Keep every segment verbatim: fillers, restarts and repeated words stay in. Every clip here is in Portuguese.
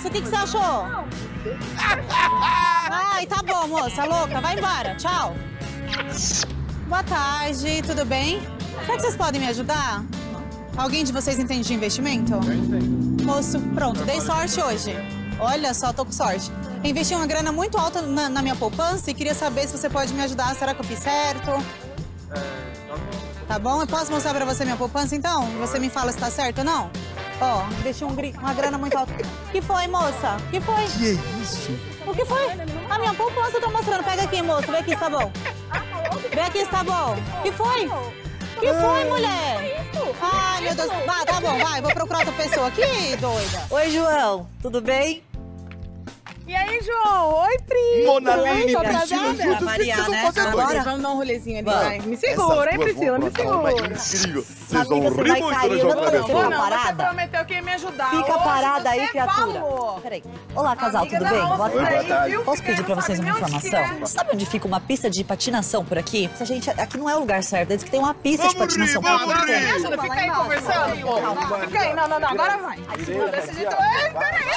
moça, o que, que você achou? Ai, tá bom, moça, louca, vai embora, tchau. Boa tarde, tudo bem? Será que vocês podem me ajudar? Alguém de vocês entende de investimento? Eu entendo. Moço, pronto, dei sorte hoje. Olha só, tô com sorte. Eu investi uma grana muito alta na, na minha poupança e queria saber se você pode me ajudar. Será que eu fiz certo? É, tá bom. Tá bom? Eu posso mostrar pra você minha poupança, então? Você me fala se tá certo ou não? Ó, investi um, uma grana muito alta. O que foi, moça? O que foi? Que isso? O que foi? A minha poupança eu tô mostrando. Pega aqui, moço. Vê aqui se tá bom. Vê aqui se tá bom. O que foi? O que foi, mulher? Ai, meu Deus. Vai, tá bom, vai. Vou procurar outra pessoa. Que doida. Oi, João. Tudo bem? E aí, João? Oi, Pri. Monaline, Oi, Priscila, atrasada? juntos Maria, precisam né? fazer Agora? dois. Vamos dar um rolezinho ali, Vamos. vai. Me segura, hein, Priscila? Me segura. Vai, incrível. Vocês vão Amiga, você rir vai muito cair, no eu jogo não da vou. Vou Fica não, você parada. prometeu que ia me ajudar. Fica Hoje parada aí, você criatura. falou. Peraí. Olá, casal, Amiga tudo da bem? Rosa Boa Oi, tarde. boa aí, tarde. viu? Posso pedir pra vocês uma Sabe onde que informação? é? Sabe onde fica uma pista de patinação por aqui? Se a gente, aqui não é o lugar certo, diz que tem uma pista de Vamos patinação rir, por vamos aqui. rir. Me ajuda, fica aí conversando, pô. Fica aí, não, não, não, agora vai. Desse jeito... Ei, peraí,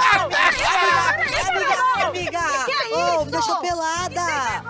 Amiga, ô, me deixou pelada.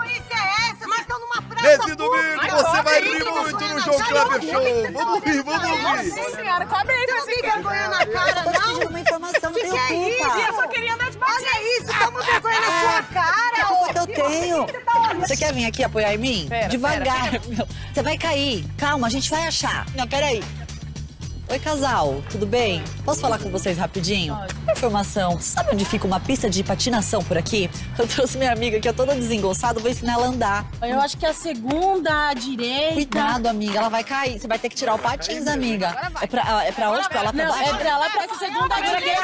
Nesse domingo você vai rir muito no João Kleber Show. Vamos rir, vamos rir. Nossa senhora, come aí, não tem vergonha na Eu tô te pedindo uma informação, não tenho culpa. Eu só queria andar de patins. Olha isso, toma vergonha na sua Que cara! culpa que eu tenho? Você quer vir aqui apoiar em mim? Pera, Devagar. meu. Você vai cair. Calma, a gente vai achar. Não, peraí. Oi, casal, tudo bem? Posso falar com vocês rapidinho? Uma informação, sabe onde fica uma pista de patinação por aqui? Eu trouxe minha amiga que é toda desengonçada, vou ensinar ela a andar. Eu acho que a segunda, a direita... Cuidado, amiga, ela vai cair. Você vai ter que tirar o patins, amiga. É pra, é pra onde? Pra lá, pra Não, baixo? é pra lá, pra essa segunda, a direita...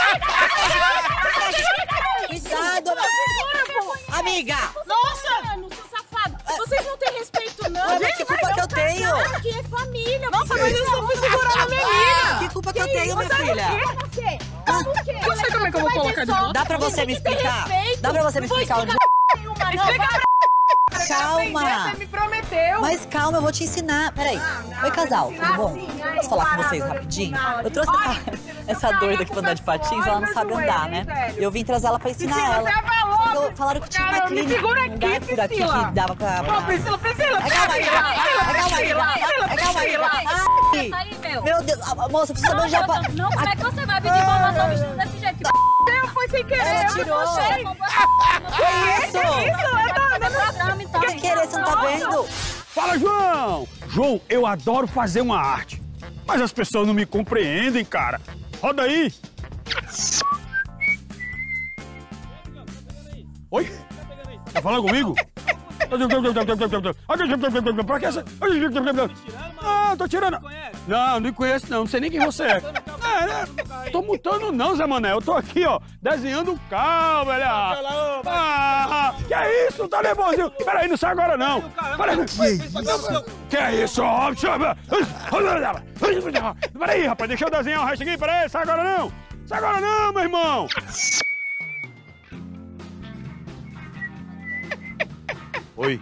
Cuidado, amiga! Nossa! Não sou safado. Vocês não têm respeito, não. Olha, que culpa que eu tenho? Aqui é família. Nossa, mas eu só fui segurar na minha amiga. Que culpa que eu tenho, minha filha? Eu sei como é que eu vou colocar de volta. Dá pra você me explicar? Dá pra você me explicar onde... Explica pra Calma. Você me prometeu. Mas calma, eu vou te ensinar. Peraí. Oi, casal, tudo bom? Posso falar com vocês rapidinho? Eu trouxe essa, essa doida aqui pra andar de patins, ela não sabe andar, né? Eu vim trazer ela pra ensinar ela. Só que falaram que tinha uma Cara, me clínica, segura um aqui, lugar por aqui Priscila. que dava pra... Ô, Priscila, Priscila. É calma aí, é calma aí, é calma aí. Ai, Aí, meu. meu Deus, a- a moça, precisa manjar pra... Não, como é que você vai pedir informação vestido desse jeito? Eu fui sem querer. Ela eu tirou. não sei. Que isso? Isso, eu tô andando. Programa, então. Que querer, você não tá vendo? Fala, João! João, eu adoro fazer uma arte, mas as pessoas não me compreendem, cara. Roda aí! Oi? Tá falando comigo? Pra que essa? Ah, tô tirando. Não, não conheço não, não sei nem quem você é. É, né? Tô mutando não, Zé Mané. Eu tô aqui, ó, desenhando um carro, velho. Ah, que é isso? Tá nervosinho? Peraí, não sai agora não. Peraí. Que isso? Que é isso? Peraí, rapaz, deixa eu desenhar o resto aqui. Peraí, sai agora não. Sai agora não, meu irmão. Oi.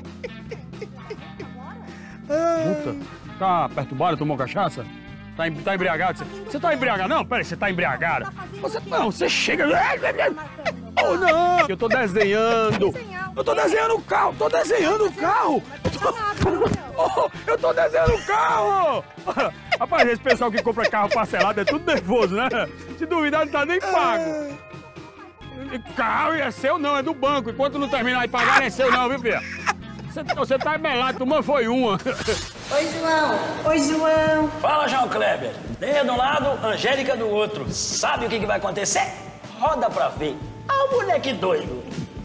Puta, tá perturbado, tomou cachaça? Tá, em- tá embriagado? Você- Você tá embriagado? Não, peraí, você tá embriagado? Você, não, você chega... Oh, não! Eu tô desenhando. Eu tô desenhando o carro, tô desenhando o carro. Eu tô, Oh, eu tô desenhando o carro. Rapaz, esse pessoal que compra carro parcelado é tudo nervoso, né? Se duvidar, não tá nem pago. Carro é seu não, é do banco. Enquanto não terminar de pagar, não é seu não, viu, filha? Você, você tá melado, uma foi uma. Oi, João. Oi, João. Fala, João Kleber. Deia de um lado, Angélica do outro. Sabe o que, que vai acontecer? Roda pra ver. Ah, o moleque doido.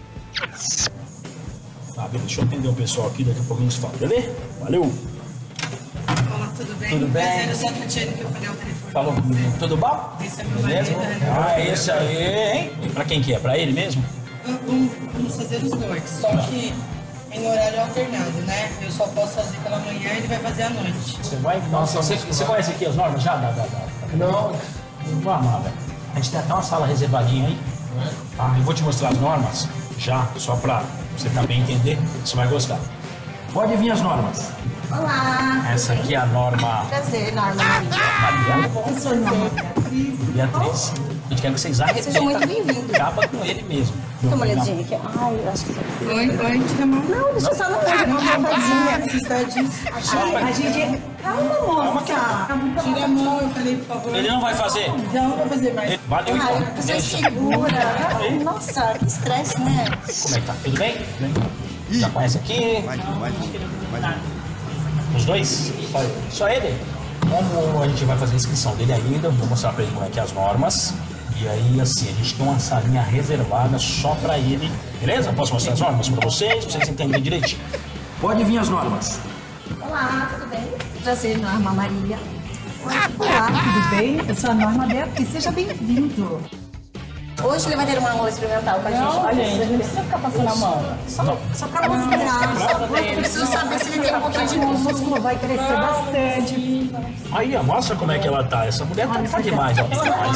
Tá, beleza. Deixa eu atender o pessoal aqui, daqui a pouco a gente fala, beleza? Valeu. Olá, tudo bem? Tudo bem? Prazer, eu sou a Tatiana que eu falei ao telefone. Falou comigo. Tudo bom? Esse é meu Beleza? marido, né? Ah, é esse aí, hein? E pra quem que é? Pra ele mesmo? Vamos, vamos fazer os dois, só que em horário alternado, né? Eu só posso fazer pela manhã e ele vai fazer à noite. Você vai? Nossa, você, você conhece aqui as normas já? Da, da, da, Não. Não amada. A gente tem até uma sala reservadinha aí. Tá? Eu vou te mostrar as normas já, só pra você também entender. Você vai gostar. Pode vir as normas. Olá. Essa aqui é a norma Prazer, Norma. Maria. Eu sou Norma Beatriz. Beatriz. A gente gente quer que vocês arrebentem. Seja muito bem-vindo. Acaba com ele mesmo. Dá uma olhadinha aqui. Ai, eu acho que... Oi, oi, tira a mão. Não, deixa eu só não pode, não, tadinha. Necessidade. A gente... Calma, moça. Tira a mão, eu falei, por favor. Ele não vai fazer? Não, não vou fazer mais. Ele... Valeu, Ai, então. você Deixa. segura. Nossa, que estresse, né? Como é que tá? Tudo bem? Já conhece aqui? Mais um, mais um, mais um. Os dois? Só, só ele? Como a gente vai fazer a inscrição dele ainda, vou mostrar pra ele como é que é as normas. E aí, assim, a gente tem uma salinha reservada só pra ele. Beleza? Posso mostrar as normas pra vocês, pra vocês entenderem direitinho. Pode vir as normas. Olá, tudo bem? Prazer, Norma Maria. Olá, tudo bem? Eu sou a Norma Beatriz, seja bem-vindo. Hoje ele vai ter uma aula experimental com a gente. Não, gente, não precisa ficar passando a mão. Só, só pra mostrar. Só eu preciso saber se ele tem um pouquinho de músculo. O músculo vai crescer bastante. Aí, ó, mostra como é que ela tá. Essa mulher tá, tá demais, ó. Tá demais.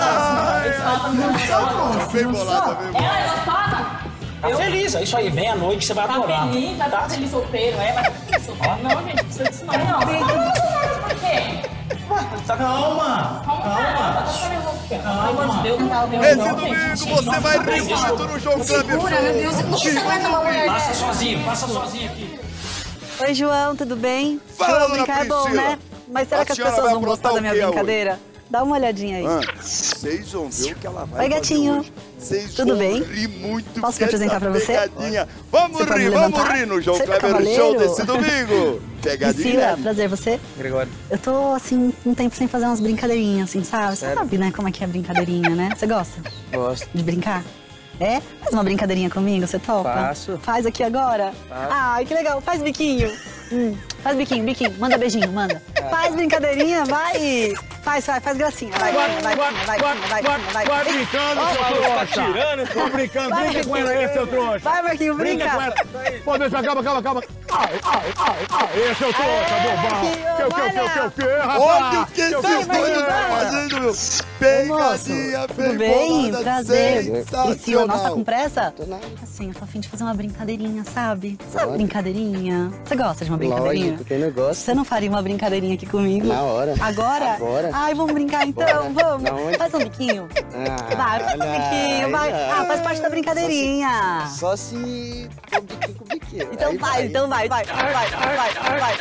Bem bolada, bem bolada. Ela gostosa? Tá feliz, é isso aí. Vem à noite, você vai adorar. Tá feliz, vai ficar feliz solteiro, é? Vai ficar feliz solteiro. Não, gente, precisa disso não. Não, por quê? Calma! Calma! Calma, Deus não tá Esse domingo você vai rir muito no João Kleber Segura, meu Deus, Show. por que você aguenta uma mulher Passa dessa? sozinho, passa sozinho aqui. Oi, João, tudo bem? Fala, João, dona brincar é bom, Priscila. né? Mas será A que as senhora pessoas vai vão gostar aprontar da o minha quê brincadeira? Dá uma olhadinha aí. Ah, vocês vão ver o que ela vai Oi, gatinho. fazer hoje. Vocês Tudo vão bem? rir muito. Posso com me apresentar essa pra você? pegadinha. Vamos Você pode rir, me vamos levantar? rir no João Você é meu Kleber Show cavaleiro? desse domingo. Pegadinha. Priscila, prazer, você? Gregório. Eu tô, assim, um tempo sem fazer umas brincadeirinhas, assim, sabe? Você sabe, né, como é que é a brincadeirinha, né? Você gosta Gosto. de brincar? É? Faz uma brincadeirinha comigo, você topa? Faço. Faz aqui agora? Faço. Ai, que legal. Faz biquinho. Hum, faz biquinho, biquinho. Manda beijinho, manda. Faz brincadeirinha, vai. Faz, vai, faz gracinha. Vai, vai, vai, vai, vai, vai, vai, vai. Vai brincando, seu trouxa. Tá brincando, Vai, brinca com ela aí, seu trouxa. Vai, Marquinhos, Brinca brinca. com ela. Pô, deixa, calma, calma, calma. Ai, ai, ai, ai. Esse é o trouxa, bobão. Que, o que, o que, o que, o que, rapaz? Olha o que esses Que, o que, o dois que? estão fazendo, meu. Moço, Pegadinha tudo bem? bolada, Prazer. sensacional. Priscila, nossa, tá com pressa? Tô nada. Assim, eu tô a fim de fazer uma brincadeirinha, sabe? Sabe brincadeirinha? Você gosta de uma brincadeirinha? Lógico, quem não gosta. Você não faria uma brincadeirinha aqui comigo? Na hora. Agora? Agora. Ai, vamos brincar então, Bora. vamos. Na onde? Faz um biquinho. Ah, Vai, faz um não, biquinho, vai. não. Ah, faz parte da brincadeirinha. Só se for biquinho com biquinho. Então Aí vai, então vai, vai, vai, vai, vai, vai.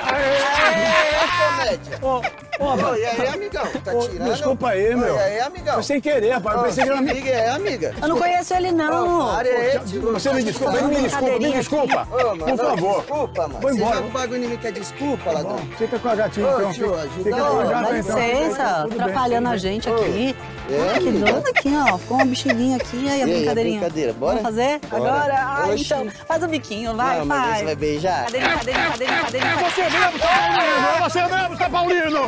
Comédia. Ô, ô, Ô, e aí, amigão? Tá Ô, tirando? desculpa aí, Ô, meu. E aí, amigão? Foi sem querer, rapaz. Eu pensei que era amigo. Amiga, é amiga. Eu não conheço ele, não. Ô, para aí, tio. Você me desculpa, me desculpa, me desculpa. Ô, mano, Por favor. Desculpa, mano. Vou Você embora. joga o bagulho em mim que é desculpa, ladrão. Fica com a gatinha, Ô, então. tio, Fica- ajuda Fica aí. com a Dá gata, Dá então. licença, Tudo bem. atrapalhando a gente aqui. É, Ai, que amiga. doido aqui, ó. Ficou uma bexiguinha aqui. E aí, a E aí, a brincadeirinha? brincadeira, bora? Vamos fazer? Bora. Agora? Ai, Oxi. então, faz um biquinho, vai, Não, mas aí vai. você vai beijar? Cadeirinha, cadeirinha, cadeirinha, cadeirinha. Você mesmo, São Paulino! É você mesmo, São Paulino!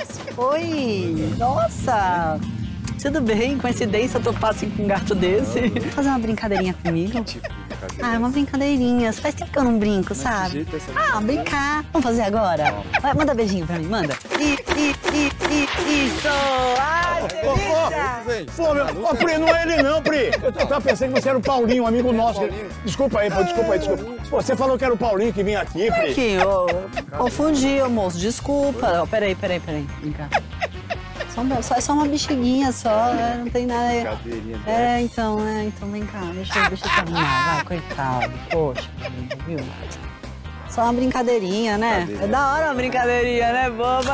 Oi, nossa. Tudo bem? Coincidência topar assim com um gato desse? Fazer uma brincadeirinha comigo? Ah, é uma brincadeirinha. Faz tempo que eu não brinco, sabe? Ah, brincar. Vamos fazer agora? Vai, manda beijinho pra mim, manda. I, i, i, i, isso! Ai, delícia! Pô, meu, ô, Pri, não é ele não, Pri. Eu, eu tava pensando que você era o Paulinho, um amigo nosso. Desculpa aí, pô, desculpa aí, desculpa. Pô, você falou que era o Paulinho que vinha aqui, Pri. Aqui, ô, confundi, ô, moço. Desculpa. Ó, peraí, peraí, peraí. Vem cá. Só, um- só, é só uma bexiguinha só, é, não tem nada. É, então, é, então vem cá, deixa, eu- deixa eu te arrumar, vai, coitado, poxa, viu? Só uma brincadeirinha, né? É da hora uma brincadeirinha, né, boba?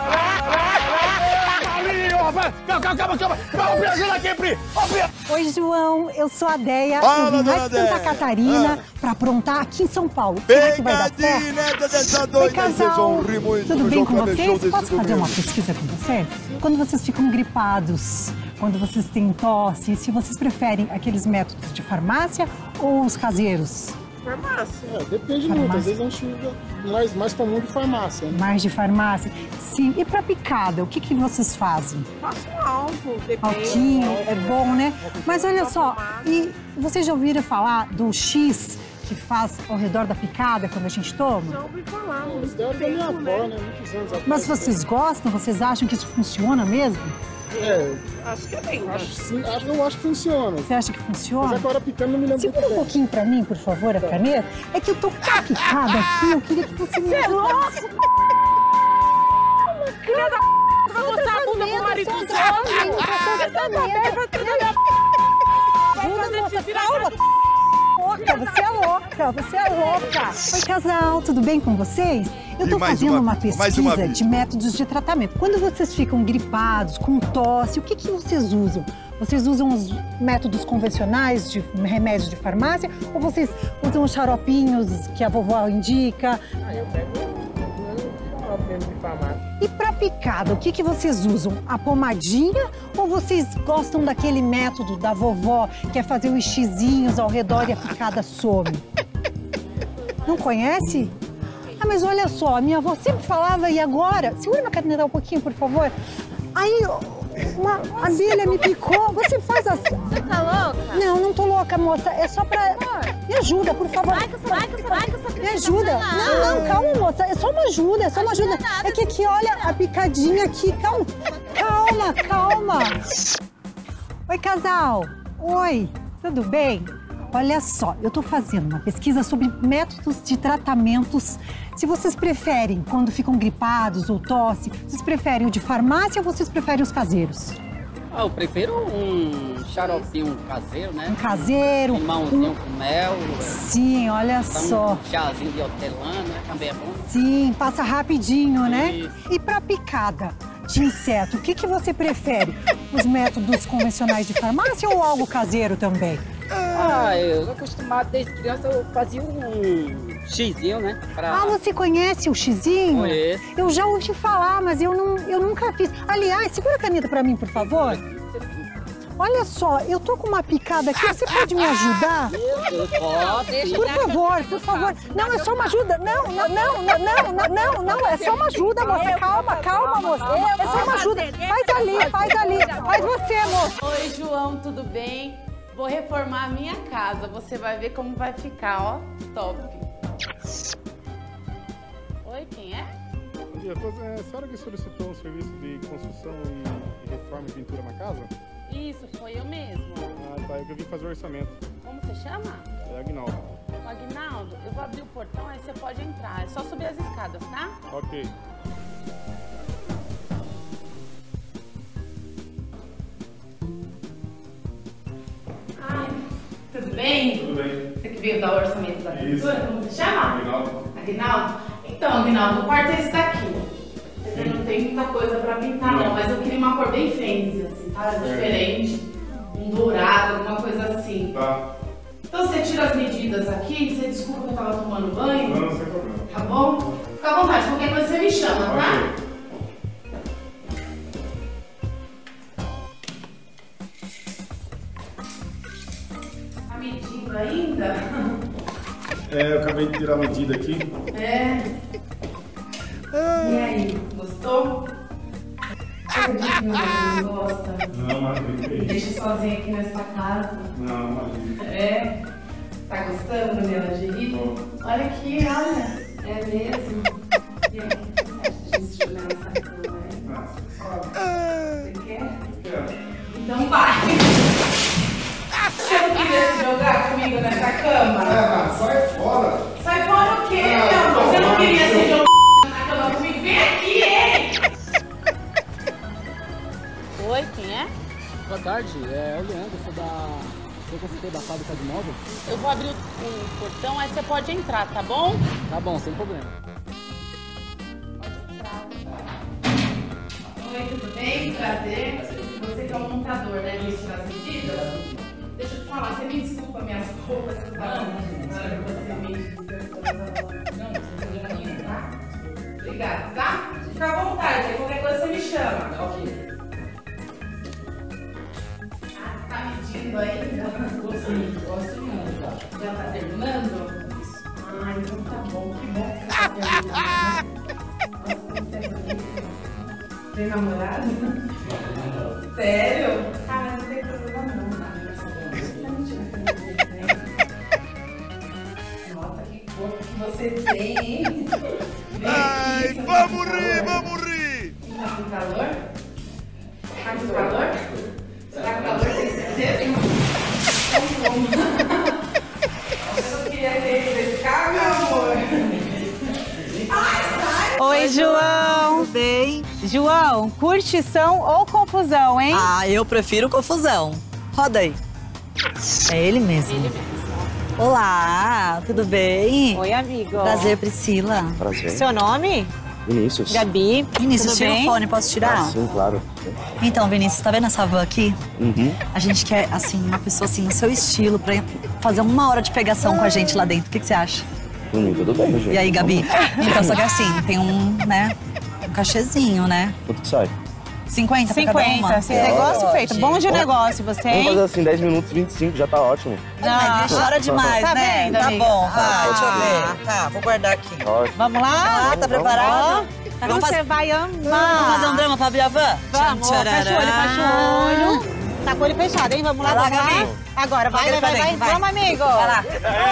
Paulinho, rapaz! Calma, calma, calma, calma! Calma, Pri, ajuda aqui, Pri! Ô, Pri! Oi, João, eu sou a Deia, Fala, eu vim lá dona de Santa Deia. Catarina Ah. pra aprontar aqui em São Paulo. Será que vai dar certo? Pegadinha dessa Oi, doida, vocês casal, vão rir muito tudo no bem João com Kleber Show vocês? desse Posso fazer domingo. uma pesquisa com vocês? Quando vocês ficam gripados, quando vocês têm tosse, se vocês preferem aqueles métodos de farmácia ou os caseiros? Farmácia. É, depende Farmácia. muito. Às vezes é um chuva mais, mais comum de farmácia. Né? Mais de farmácia? Sim. E pra picada, o que, que vocês fazem? Passa um álcool, depende. Altinho, é bom, né? Mas olha só, e vocês já ouviram falar do X que faz ao redor da picada quando a gente toma? Já ouvi falar, Mas muito deve da minha tempo, avó, né? né? Muitos anos atrás. Mas vocês gostam? Vocês acham que isso funciona mesmo? É, Acho que é bem. acho, sim, acho, eu acho que funciona. Você acha que Mas funciona? agora picando não me lembro Segura muito um bem. pouquinho pra mim, por favor, a caneta. É que eu tô com a picada aqui, eu queria que você me Você é louco? ajudasse. Filha da p, vai mostrar a bunda pro marido Você é um tratamento, você tá Jura, moça, calma. Louca, você é louca, você é louca. Oi, casal, tudo bem com vocês? Eu tô fazendo uma, uma pesquisa uma de métodos de tratamento. Quando vocês ficam gripados, com tosse, o que que vocês usam? Vocês usam os métodos convencionais de remédios de farmácia ou vocês usam os xaropinhos que a vovó indica? Ah, eu pego um xaropinho de farmácia. E pra picada, o que que vocês usam? A pomadinha ou vocês gostam daquele método da vovó que é fazer os xizinhos ao redor e a picada some? Não conhece? Ah, mas olha só, a minha avó sempre falava, e agora? Segura minha caneta um pouquinho, por favor. Aí, uma abelha me picou, você faz assim. Você tá louca? Não, não tô louca, moça. É só pra... Me ajuda, por favor. Vai, que você vai, que você vai, que você Me ajuda. Não, não, calma, moça. É só uma ajuda, é só uma ajuda. É que aqui, olha, a picadinha aqui. Calma, calma, calma. Oi, casal. Oi, tudo bem? Olha só, eu tô fazendo uma pesquisa sobre métodos de tratamentos. Se vocês preferem, quando ficam gripados ou tosse, vocês preferem o de farmácia ou vocês preferem os caseiros? Ah, eu prefiro um xaropinho caseiro, né? Um caseiro. Um limãozinho um... com mel. Sim, olha só. Um chazinho de hortelã, né? Também é bom. Sim, passa rapidinho, né? Isso. E pra picada de inseto, o que que você prefere? Os métodos convencionais de farmácia ou algo caseiro também? Ah, eu acostumado desde criança, eu fazia um xizinho, né? Pra... Ah, você conhece o xizinho? Conheço. Eu já ouvi falar, mas eu, não, eu nunca fiz. Aliás, segura a caneta pra mim, por favor. Olha só, eu tô com uma picada aqui, você pode me ajudar? Eu posso. Por favor, por favor. Não, é só uma ajuda. Não, não, não, não, não, não, não, é só uma ajuda, moça. Calma, calma, moça. É só uma ajuda. Faz ali, faz ali. Faz você, moça. Oi, João, tudo bem? Vou reformar a minha casa. Você vai ver como vai ficar, ó. Top. Oi, quem é? Bom dia, é a senhora que solicitou um serviço de construção e reforma e pintura na casa? Isso, foi eu mesmo. Ah, tá. Eu vim fazer o orçamento. Como você chama? É Agnaldo. Agnaldo, eu vou abrir o portão, aí você pode entrar. É só subir as escadas, tá? Ok. Ai, tudo bem? Tudo bem. Você que veio dar o orçamento da pintura, Isso. como você chama? Agnaldo. Agnaldo? Então, Agnaldo, o quarto é esse daqui. Você não tem muita coisa pra pintar, não, mas eu queria uma cor bem fancy, assim, tá? Diferente. Um dourado, alguma coisa assim. Tá. Então você tira as medidas aqui, você desculpa que eu tava tomando banho. Não, sem problema. Tá bom? Fica à vontade, qualquer coisa você me chama, tá? Tá medindo ainda? É, eu acabei de tirar a medida aqui. É. E aí, gostou? Você diz que não gosta? Não, mas Me deixa sozinha aqui nessa casa. Não, imagina. É? Tá gostando da minha lingerie? Olha aqui, olha. É mesmo. E aí, a gente jogar nessa cama, né? Você quer? Quero. Então vai. Você não queria se jogar comigo nessa cama? Ah, sai fora. Sai fora o quê, Ah, meu? Você não não. queria se jogar na cama comigo? Vem aqui, hein? Oi, quem é? Boa tarde, é o Leandro, sou da... sou consultor da fábrica de móveis. Eu vou abrir o, o portão, aí você pode entrar, tá bom? Tá bom, sem problema. Oi, tudo bem? Prazer. Você que é o montador, né? Vem tirar as medidas? Deixa eu te falar, você me desculpa minhas roupas que estavam na hora que você me desculpa. Não, você não tem tá? Obrigada, tá? Fica à vontade, aí qualquer coisa você me chama. Ok. Ah, tá medindo ainda? Gosto, gosto muito. Já tá terminando? Ah, então tá bom, que bom que você tá terminando, né? Nossa, você é bonita. Tem namorado? Sério? Ah, não tem problema não, tá? Nossa, que corpo que você tem, hein? Ai, vamos rir, vamos rir! Tá com calor? Tá com calor? Você tá com calor, tem certeza? Então vamos. Eu não queria ter esse carro, meu amor. Ai, sai! Oi, João. Tudo bem? João, curtição ou confusão, hein? Ah, eu prefiro confusão. Roda aí. É ele mesmo. Ele mesmo. Olá, tudo bem? Oi, amigo. Prazer, Priscila. Prazer. Seu nome? Vinícius. Gabi. Vinícius, tudo tira bem? o fone, posso tirar? Ah, sim, claro. Então, Vinícius, tá vendo essa van aqui? Uhum. A gente quer, assim, uma pessoa assim, no seu estilo, pra fazer uma hora de pegação com a gente lá dentro. O que, que você acha? Por mim, tudo bem, gente. E aí, Gabi? Então, só que assim, tem um, né, um cachezinho, né? Quanto que sai? cinquenta pra cada uma? cinquenta, sem negócio feito. Bom de negócio, você, Vamos hein? fazer assim, dez minutos, vinte e cinco, já tá ótimo. Mas chora demais, Tá né? vendo, Tá amiga? bom, vai, Ah. deixa eu ver. Tá, vou guardar aqui. Ótimo. Vamos lá? Ah, tá preparado? Ó, Vamos você fazer- vai amar. Vamos fazer um drama pra abrir a van? Vamos, Tchan, fecha o olho, tcharará. fecha o olho. Tá com o olho fechado, hein? Vamos lá, Vai lá, vamos lá. Gabi. Agora, vai, vai, Vai, vai, vai. vai. Vamos, amigo. Vai lá.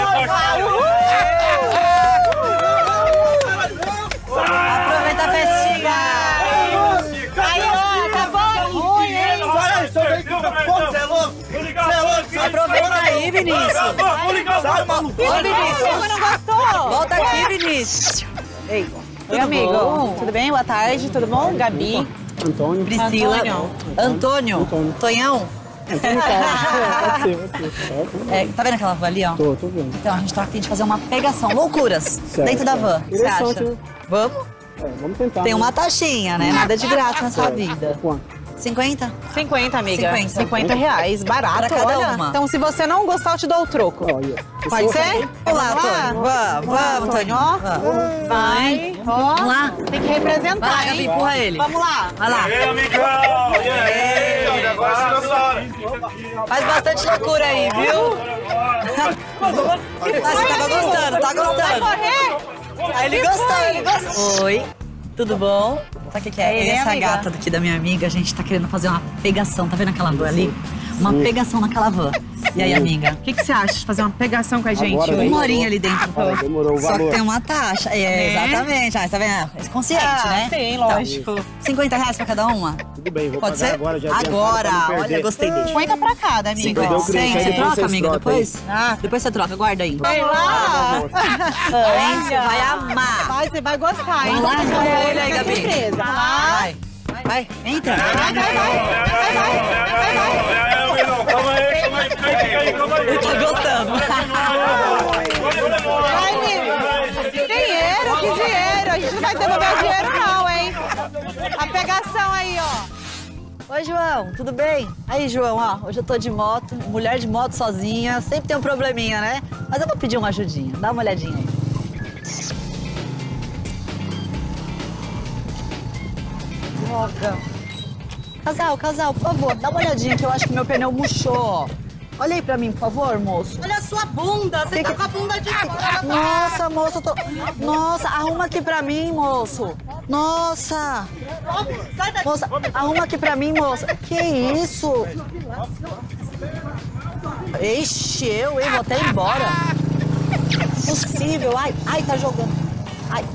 Aproveita a festinha. Aí, ó, tá bom? Ruim, hein? Aproveita aí, Vinícius. Ô, Vinícius, você não gostou? Volta aqui, Vinícius. Ei, Oi, amigo. Tudo bem? Boa tarde, tudo bom? Gabi. Antônio. Priscila. Antônio. Antônio. Tonhão. Antônio Carlos. Pode ser, pode ser. É, tá vendo aquela van ali, ó? Tô, tô vendo. Então, a gente tá aqui de fazer uma pegação. Loucuras. Dentro da van. O que você acha? Interessante, né? Vamos? É, vamos tentar. Tem né? uma taxinha, né? Nada de graça nessa vida. Quanto? cinquenta? cinquenta, amiga. cinquenta. cinquenta reais, barato, Pra cada olha. uma. Então, se você não gostar, eu te dou o troco. Olha. Pode ser? Vamos lá, Antônio. Vamos, vamos, Antônio. Ó, Vamos. vai, ó. Vamos lá. Tem que representar, Vai lá, Gabi, hein? empurra ele. Vamos lá. Vai lá. Ei, amigão! E aí? Agora chegou a sua hora. Faz bastante loucura aí, viu? Ah, você tava gostando, tá Vai gostando. correr? Aí ele Que gostou, foi? ele gostou. Oi, tudo bom? Sabe o que, que é? Ei, né, Essa amiga? gata daqui da minha amiga, a gente tá querendo fazer uma pegação. Tá vendo aquela van ali? Uma pegação naquela van. E aí, amiga? O que, que você acha de fazer uma pegação com a gente Agora, hoje? Uma horinha ali dentro. Olha, demorou o Só que valor. tem uma taxa. É, Né? exatamente. Ah, você tá vendo? É consciente, Ah, né? sim, Então, lógico. cinquenta reais pra cada uma? Tudo bem, vou Pode pagar ser? agora. Já adiantado Agora. pra não Olha, perder. gostei dele. cinquenta pra cada, amigo. Cadê o cliente? cem, Aí você depois troca, vocês amiga, trocam aí. depois? Ah, depois você troca, guarda aí. Vai lá. Hein, você vai amar. Vai, você vai gostar, hein? Vamos lá, Vamos olha ele aí, fazer Gabi. surpresa. Vai. Vai, vai, entra. Vai, vai, vai. Vai, vai. Calma aí, calma aí, fica aí, calma aí. Ele tá gostando. Vai, amigo. Dinheiro, que dinheiro. A gente não vai devolver o dinheiro não, hein? A pegação aí, ó. Oi, João, tudo bem? Aí, João, ó, hoje eu tô de moto, mulher de moto sozinha, sempre tem um probleminha, né? Mas eu vou pedir uma ajudinha, dá uma olhadinha aí. Droga. Casal, casal, por favor, dá uma olhadinha que eu acho que meu pneu murchou, ó. Olha aí pra mim, por favor, moço. Olha a sua bunda. Você tá com a bunda de fora. Nossa, moço, eu tô... Nossa, arruma aqui pra mim, moço. Nossa. Moça, arruma aqui pra mim, moça. Que isso? Ixi, eu, hein? Vou até embora. Possível. Ai, ai, tá jogando. Ai.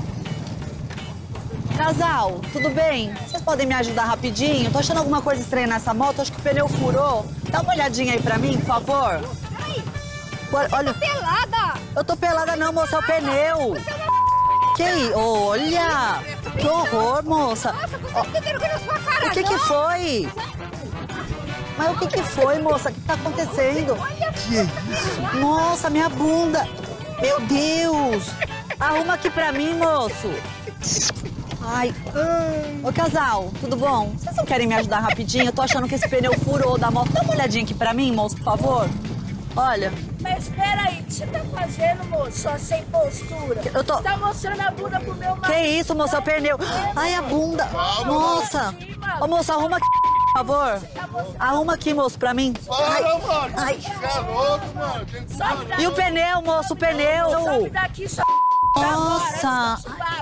Casal, tudo bem? Vocês podem me ajudar rapidinho? Tô achando alguma coisa estranha nessa moto. Acho que o pneu furou. Dá uma olhadinha aí pra mim, por favor. Olha, olha. Pelada! Eu tô pelada não, moça, é o pneu. Que aí? Olha! Que horror, moça. Nossa, você tem vergonha na sua cara, O que que não? foi? Mas o que que foi, moça? O que tá acontecendo? Que isso? Nossa, minha bunda. Meu Deus. Arruma aqui pra mim, moço. Ai. Ô, casal, tudo bom? Vocês não querem me ajudar rapidinho? Eu tô achando que esse pneu furou da moto. Dá uma olhadinha aqui pra mim, moço, por favor. Olha. Mas espera aí, o que você tá fazendo, moço? Só sem postura. Eu tô- Você tá mostrando a bunda pro meu marido. Que isso, moça? É o pneu. Ai, a bunda. Nossa. Ô, moça, arruma aqui, por favor. Arruma aqui, moço, pra mim. Ai, ai. Sobe daqui. E o pneu, moço, o pneu. Sobe daqui, sobe. Nossa.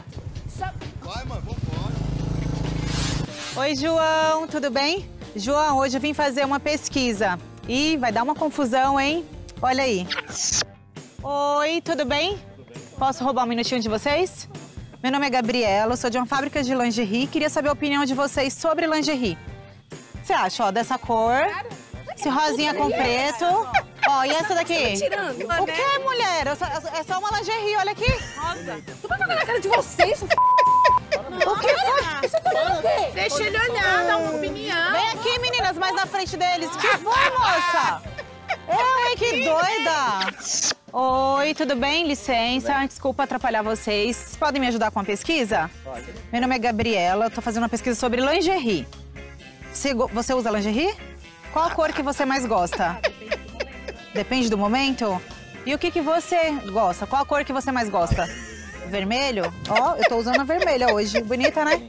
Oi, João, tudo bem? João, hoje eu vim fazer uma pesquisa. Ih, vai dar uma confusão, hein? Olha aí. Oi, tudo bem? Posso roubar um minutinho de vocês? Meu nome é Gabriela, eu sou de uma fábrica de lingerie. Queria saber a opinião de vocês sobre lingerie. O que você acha, ó, dessa cor? Esse rosinha com preto. Ó, e essa daqui? Você tá tirando, O que, mulher? É só, é só uma lingerie, olha aqui. Nossa, tô pra jogar na cara de vocês, O que foi? Você tá falando o quê? Deixa ele olhar, dá uma opinião. Vem aqui, meninas, mais na frente deles. O que foi, moça? Eu, hein, que doida. Oi, tudo bem? Licença, desculpa atrapalhar vocês. Vocês podem me ajudar com a pesquisa? Pode. Meu nome é Gabriela, eu tô fazendo uma pesquisa sobre lingerie. Você, você usa lingerie? Qual a cor que você mais gosta? Depende do momento? E o que, que você gosta? Qual a cor que você mais gosta? Vermelho? Ó, oh, eu tô usando a vermelha hoje. Bonita, né?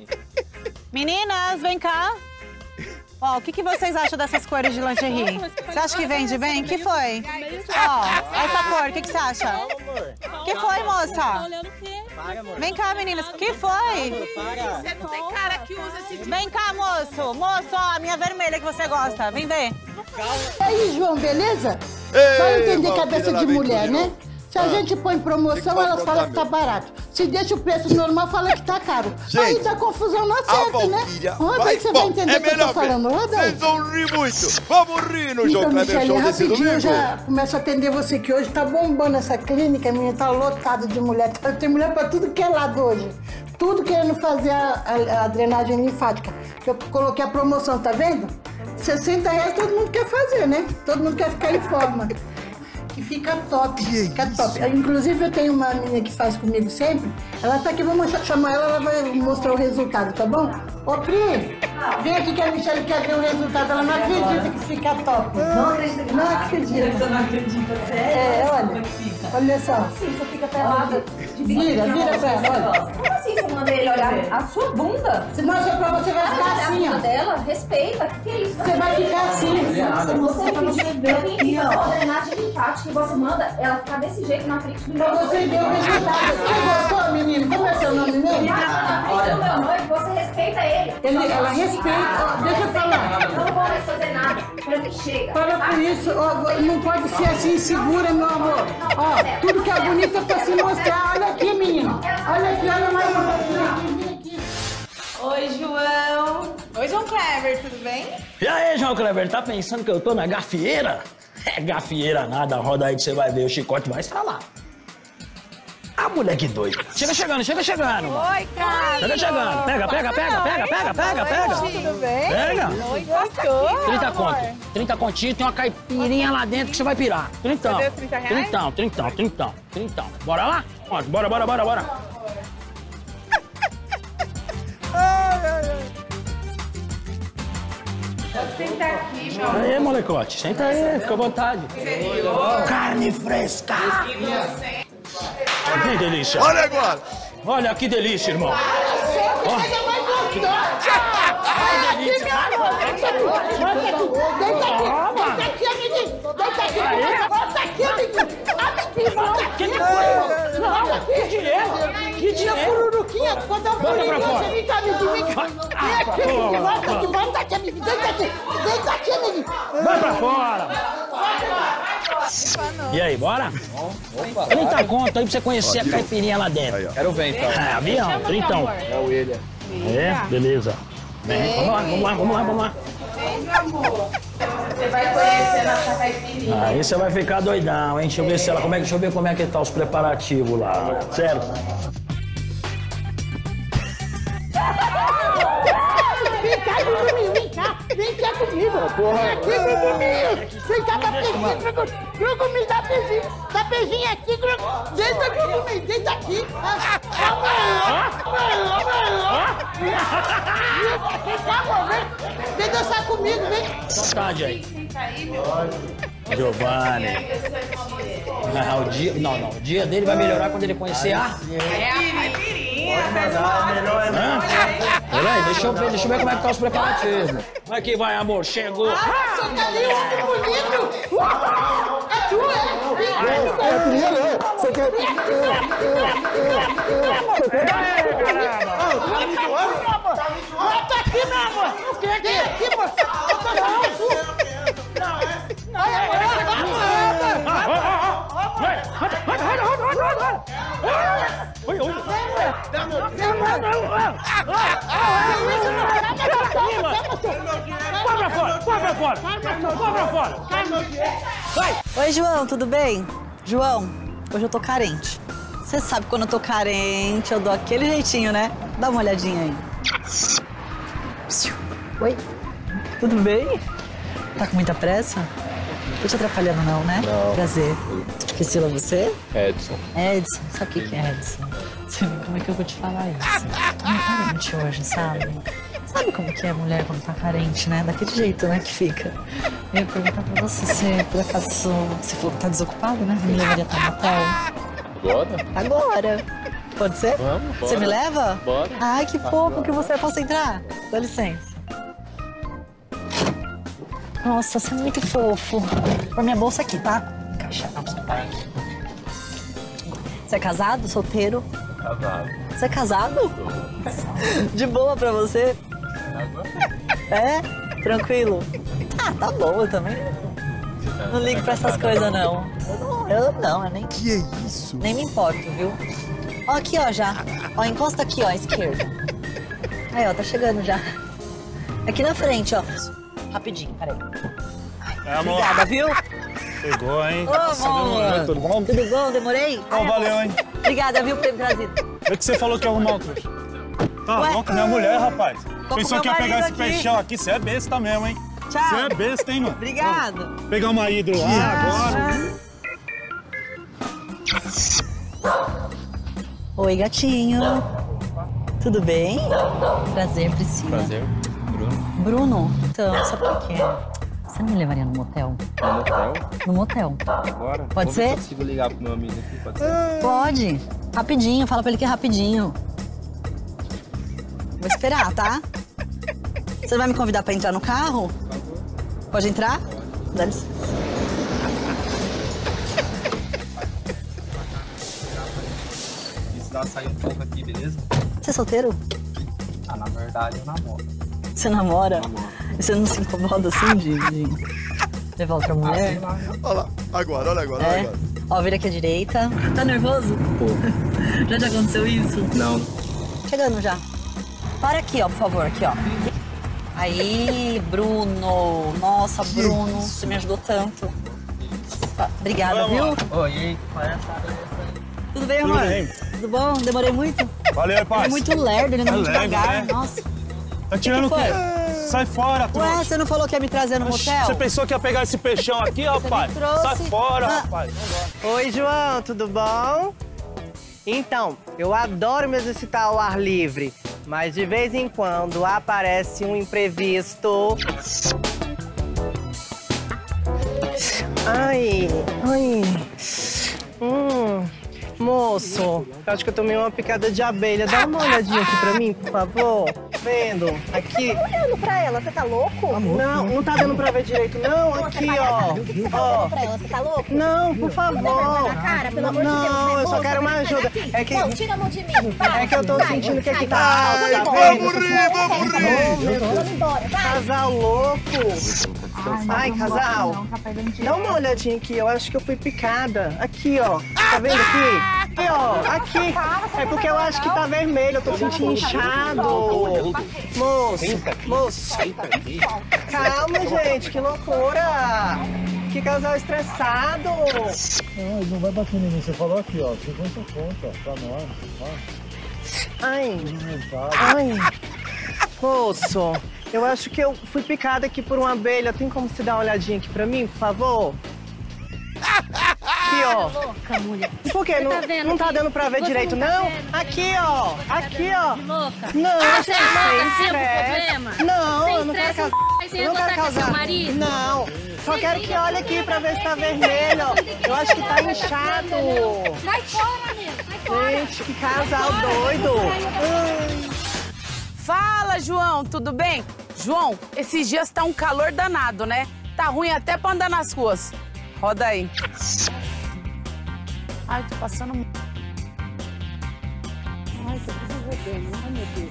Meninas, vem cá. Ó, oh, o que, que vocês acham dessas cores de lingerie? Você acha que vende bem? O que foi? Ó, oh, essa cor, o que, que você acha? O que foi, moça? Vem cá, meninas. O que foi? Você não tem cara que usa esse tipo. Vem cá, moço. Moço, ó, a minha vermelha que você gosta. Vem ver. E aí, João, beleza? Só entender cabeça de mulher, né? Se a ah. gente põe promoção, elas falam que tá barato. Se deixa o preço normal, fala que tá caro. Gente, aí dá confusão na certa, né? Onde vai, você bom, vai entender o é que eu tô falando? Vocês vão rir muito. Vamos rir no então, João Kleber Show desse domingo. Eu já começo a atender você, que hoje tá bombando essa clínica, a menina tá lotada de mulher. Tem mulher pra tudo que é lado hoje. Tudo querendo fazer a, a, a drenagem linfática. Eu coloquei a promoção, tá vendo? sessenta reais todo mundo quer fazer, né? Todo mundo quer ficar em forma. Que fica top, que fica top. Inclusive, eu tenho uma menina que faz comigo sempre. Ela tá aqui, vamos chamar ela, ela vai mostrar o resultado, tá bom? Ô, Pri, vem aqui que a Michelle quer ver o resultado. Ela não acredita que fica top. Não acredita. Não acredita. Você não acredita, sério? É, olha. Olha só. Como assim? Você fica pelada de Vira, vira pra ela, olha. Como assim você manda ele olhar a sua bunda? Se mostra pra você, vai ficar assim, ó. Dela, respeita. O que é isso? Você vai ficar assim. Você pra você ver aqui, ó. A drenagem linfática que você manda, ela ficar desse jeito na frente do meu. Pra você ver o resultado. Você gostou, menino? Como é seu nome mesmo? Na frente do meu noivo, você respeita ele. ele ela respeita. Deixa eu falar. Eu não vou mais fazer nada. Pra mim, chega. Para por isso. Ó, não pode ser assim insegura, meu amor. Ó, tudo que é bonito é pra se mostrar. Olha aqui, menino. Olha aqui, olha mais um pouquinho. Oi, João. Oi, João Kleber, tudo bem? E aí, João Kleber, tá pensando que eu tô na gafieira? É gafieira nada, roda aí que você vai ver, o chicote vai estralar. Ah, moleque doido. Chega chegando, chega chegando. Oi, cara. Chega chegando. Pega, pega, pega, pega, pega, pega, pega. Tudo bem? Pega. Oi, gostou? trinta conto. trinta continhos, tem uma caipirinha lá dentro que você vai pirar. Trintão. Você deu trinta reais? Trintão, trintão, trintão, trintão. Bora lá? Bora, bora, bora, bora. Ai, ai, ai. Pode sentar aqui, meu amor. Aí, molecote. Senta aí, fica à vontade. Carne fresca. Que delícia. Olha agora. Olha que delícia, irmão. Ó. Que delícia. Deita aqui, amiguinho. Deita aqui, amiguinho. Bota aqui, amiguinho. Bota aqui, bota aqui. Não, que dinheiro. Que dinheiro. Pururuquinha, quando eu vou em você, vem cá, amiguinho. Vem aqui, amiguinho. Bota aqui, bota aqui, amiguinho. Deita aqui. Deita aqui, amiguinho. Vai pra fora. E aí, bora? Opa. trinta conto aí pra você conhecer a caipirinha lá dentro. Aí, quero ver, então. É, avião, trintão. É o William. É, beleza. Vem, vamos lá, vamos lá, vamos lá, vamos lá. Vem, meu amor. Você vai conhecer nossa caipirinha. Aí você vai ficar doidão, hein? Deixa eu ver se ela, como é, deixa eu ver como é que tá os preparativos lá. Sério? Vem cá, Bruninho, vem cá. Vem cá comigo. Vem aqui, Bruninho. Vem cá, dá beijinho. Grugumim, dá beijinho. Dá beijinho aqui, Grugumim. Deita, Grugumim, deita aqui. Vem cá, amor, vem. Vem dançar comigo, vem. Vontade aí. Senta aí, meu. Giovanni. Ah, o dia, não, não. O dia dele vai melhorar quando ele conhecer a... É a caipirinha. Hã? Peraí, deixa eu ver, deixa eu ver como é que tá os preparativos. Aqui vai, amor, chegou. Ah, você tá ali, homem bonito. É tu, é? É primeiro, você quer... Bota aqui, meu amor. O que é que é aqui, moça? Eu tô chamando tu. Não, é... Não, é... Vai, roda, roda, roda, roda, roda, roda. Oi, oi. Dá meu dinheiro. Põe pra fora, põe pra fora. Põe pra fora. Vai. Oi, João, tudo bem? João, hoje eu tô carente. Você sabe quando eu tô carente, eu dou aquele jeitinho, né? Dá uma olhadinha aí. Oi, tudo bem? Tá com muita pressa? Tô te atrapalhando não, né? Não. Prazer. Priscila, você? Edson. Edson, sabe o que que é Edson? Você vê como é que eu vou te falar isso? Tô muito carente hoje, sabe? Sabe como que é mulher quando tá carente, né? Daquele jeito, né, que fica. Eu ia perguntar pra você se por acaso você falou que tá desocupado, né? Me levaria pra um hotel. Agora? Agora. Pode ser? Vamos, bora. Você me leva? Bora. Ai, que fofo que você. Posso entrar? Dá licença. Nossa, você é muito fofo. Põe minha bolsa aqui, tá? Encaixar. Você é casado? Solteiro? Casado. Você é casado? De boa pra você? É? Tranquilo? Ah, tá bom, eu também não ligo pra essas coisas, não. Eu não, eu não, eu nem... Que é isso? Nem me importo, viu? Ó, aqui, ó, já. Ó, encosta aqui, ó, à esquerda. Aí, ó, tá chegando já. Aqui na frente, ó. Rapidinho, peraí. É, amor. Obrigada, viu? Chegou, hein? Ô, amor. Tudo bom? Tudo bom? Demorei? Não, valeu, hein? Obrigada, viu, por ter me trazido. Vê que você falou que ia arrumar outro. Tá Ué? louco, minha mulher, rapaz. Tô Pensou com que ia meu pegar esse marido aqui. peixão aqui, você é besta mesmo, hein? Tchau. Você é besta, hein, mano? Obrigada. Vou pegar uma hidro lá agora. Oi, gatinho. Tudo bem? Prazer, Priscila. Prazer. Bruno. Bruno, então, sabe o que é? Você não me levaria no motel? No motel? No motel. Agora? Pode Vou ver ser? se eu consigo ligar pro meu amigo aqui, pode ser? Pode. Rapidinho, fala pra ele que é rapidinho. Vou esperar, tá? Você vai me convidar pra entrar no carro? Por favor. Pode entrar? Dá licença. Precisar sair um pouco aqui, beleza? Você é solteiro? Ah, na verdade eu namoro. Você namora? Namoro. E você não se incomoda assim de, de levar outra mulher? Olha lá, agora, olha agora, olha É. agora. Ó, vira aqui à direita. Tá nervoso? Pô. Já te aconteceu isso? Não. Chegando já. Para aqui, ó, por favor, aqui, ó. Aí, Bruno. Nossa, Que Bruno, isso? você me ajudou tanto. Tá, obrigada, Vamos viu? Oi, e aí? Tudo bem, Tudo amor? bem. Tudo bom? Demorei muito? Valeu, Ele parça. é muito lerdo, ele anda É muito lerdo, devagar. né? Nossa. Tá tirando o que quê? foi? Sai fora, Ué, trouxa. você não falou que ia me trazer no motel? Você pensou que ia pegar esse peixão aqui, rapaz? me trouxe. Sai fora, Ah. rapaz. Oi, João, tudo bom? Então, eu adoro me exercitar ao ar livre, mas de vez em quando aparece um imprevisto. Ai, ai. Hum, moço, acho que eu tomei uma picada de abelha. Dá uma olhadinha aqui pra mim, por favor. Vendo? Aqui. Tá olhando pra ela, você tá louco? Não, não tá dando pra ver direito, não. Aqui, ó. O que que você tá Ó. olhando pra ela? Você tá louco? Não, por favor. Não dá vergonha na cara, pelo amor de Deus. Não, você é eu só moça, quero uma sai ajuda. daqui. É que- Não, tira a mão de mim. Vai. É que eu tô Sai, sentindo que aqui sai, tá- vai. tá Vamos feio. embora. Vamos rir, vamos rir. Vamos embora, vai. Casal louco. Ai, casal. Dá uma olhadinha aqui, eu acho que eu fui picada. Aqui, ó. Tá vendo aqui? Aqui, ó. Aqui. É porque eu acho que tá vermelho, eu tô sentindo inchado. Moço, moço. Calma, gente, que loucura. Que casal estressado. Não, não vai bater em mim. Você falou aqui, ó. cinquenta conta pra nós. Ai. Ai. Moço, eu acho que eu fui picada aqui por uma abelha. Tem como você dar uma olhadinha aqui pra mim, por favor? Aqui, ó. Louca, mulher. Por quê? Você Não tá vendo não tá que- dando pra ver você direito, não tá não? vendo? Aqui, ó. Aqui, ó. Louca. Não, Você é louca, sem sempre estresse. problema? Não, Sem eu não quero estresse, casar. você Eu ia não quero botar com seu casar. marido? Não. Só Você quero que liga, olhe você aqui liga pra ver se tá pra ele, vermelho. você tem que Eu acho que tá olhar, tá inchado. vendo? Sai fora, meu. Sai fora. Gente, que casal Sai fora. doido. Ai. Fala, João, tudo bem? João, esses dias tá um calor danado, né? Tá ruim até pra andar nas ruas. Roda aí. Ai, tô passando... Ai, tô precisando. Ai, meu Deus.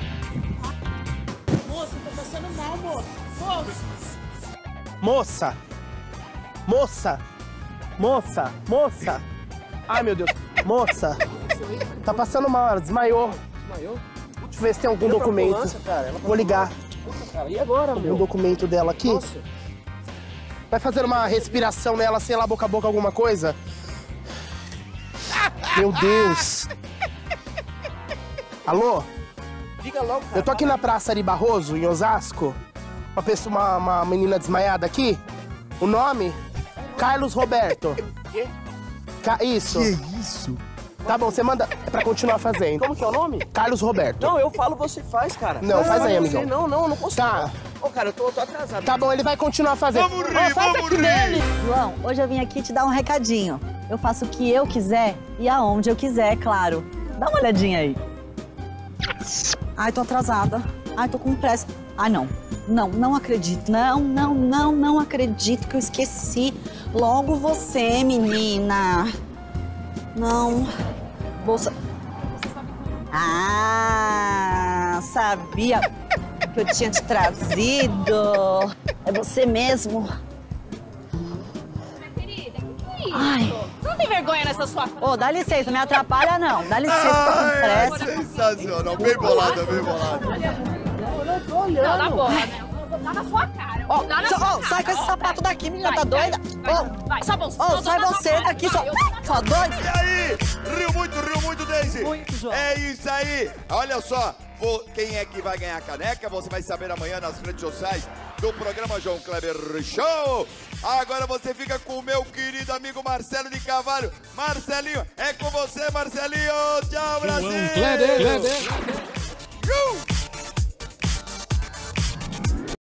Moça, tô passando mal, moço. Moço. Moça. Moça. Moça. Moça. Ai, meu Deus. Moça. Tá passando mal, ela desmaiou. Desmaiou? Deixa eu ver se tem algum Liga pra documento. ambulância, cara. Ela Vou ligar. Puta, cara. E agora, Um meu? documento dela aqui. Nossa. Vai fazer uma respiração nela, sei lá, boca a boca, alguma coisa? Meu Deus. Alô? Diga logo, cara. Eu tô aqui na Praça Ari Barroso, em Osasco. Uma pessoa, uma, uma menina desmaiada aqui. O nome? Carlos Roberto. Quê? Ca isso. Que isso? Tá bom, você manda pra continuar fazendo. Como que é o nome? Carlos Roberto. Não, eu falo, você faz, cara. Não, faz aí, amigão. Não, não, eu não consigo. Tá. Ô, cara, eu tô, eu tô atrasado. Tá bom, ele vai continuar fazendo. Vamos rir, Ó, faz vamos aqui rir. dele. João, hoje eu vim aqui te dar um recadinho. Eu faço o que eu quiser e aonde eu quiser, claro. Dá uma olhadinha aí. Ai, tô atrasada. Ai, tô com pressa. Ai, não. Não, não acredito. Não, não, não, não acredito que eu esqueci. Logo você, menina. Não. Bolsa... Ah, sabia que eu tinha te trazido. É você mesmo. Minha querida, o que é isso? Ai. Você não tem vergonha nessa sua... Ô, dá licença, me atrapalha não. Dá licença, tô com Ai, pressa. sensacional. Bem bolada, bem bolada. Eu tô olhando. Não, na boa, né? Eu vou dar na sua cara. Ó, Dá na só- sua ó, cara. sai com esse Ó, sapato vai, daqui, menina, vai, tá vai, doida? vai, Ó, vai, só você. Ó, sai você daqui, só, só doido. E aí? Riu muito, riu muito, Daisy. Muito, João. É isso aí. Olha só, vou- quem é que vai ganhar a caneca? Você vai saber amanhã nas redes sociais do programa João Kleber Show. Agora você fica com o meu querido amigo Marcelo de Carvalho. Marcelinho, é com você, Marcelinho. Tchau, Brasil. Kleber, Kleber. Uh!